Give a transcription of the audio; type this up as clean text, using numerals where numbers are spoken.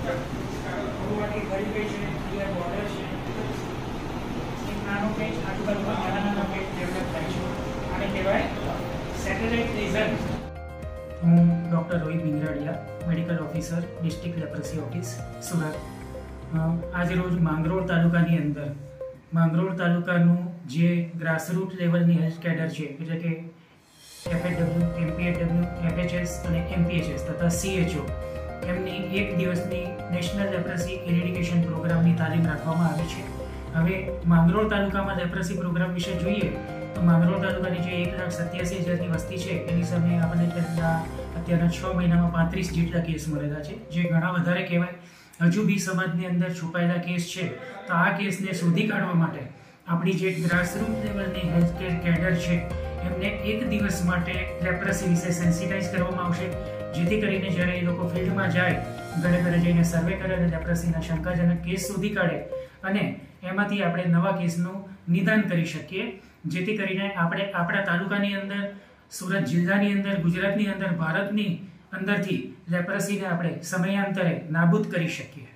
ગુરુવાટી ભરી ગઈ છે, ક્લિયર બોર્ડર છે, એક નાનો પેજ આજુબાજુમાં નાના પેજ ડેવલપ થાય છે. આને કહેવાય સેટેલાઇટ લેઝર. હું doctor Rohit Bingradiya, medical officer, district leprosy office, Surat. આજ રોજ માંગરોળ તાલુકાની અંદર માંગરોળ તાલુકાનું જે ગ્રાસરૂટ લેવલની હેલ્થ કેડર છે, એટલે કે એફએડબલ્યુ, એમપીએડબલ્યુ, એફએચએસ અને એમપીએચએસ તથા સીએચઓ એમની એક દિવસની નેશનલ લેપ્રસી ઇરેડિકેશન પ્રોગ્રામની તાલીમ રાખવામાં આવી છે. હવે માંગરોળ તાલુકામાં લેપ્રસી પ્રોગ્રામ વિશે જોઈએ તો માંગરોળ તાલુકાની જે 1,87,000ની વસ્તી છે એની સામે આપણને અત્યારના 6 મહિનામાં 35 જેટલા કેસ મળેલા છે, જે ઘણા વધારે કહેવાય. હજુ બી સમાજની અંદર છુપાયેલા કેસ છે, તો આ કેસને શોધી કાઢવા માટે આપણી જે ગ્રાસરૂટ લેવલની હેલ્થ કેર કેડર છે એમને એક દિવસ માટે લેપ્રસી વિશે સેન્સિટાઇઝ કરવામાં આવશે, જેથી કરીને જ્યારે એ લોકો ફિલ્ડમાં જાય, ઘરે ઘરે જઈને સર્વે કરે અને લેપ્રસીના શંકાજનક કેસ શોધી કાઢે અને એમાંથી આપણે નવા કેસનું નિદાન કરી શકીએ, જેથી કરીને આપણે આપણા તાલુકાની અંદર, સુરત જિલ્લાની અંદર, ગુજરાતની અંદર, ભારતની અંદરથી લેપ્રસીને આપણે સમયાંતરે નાબૂદ કરી શકીએ.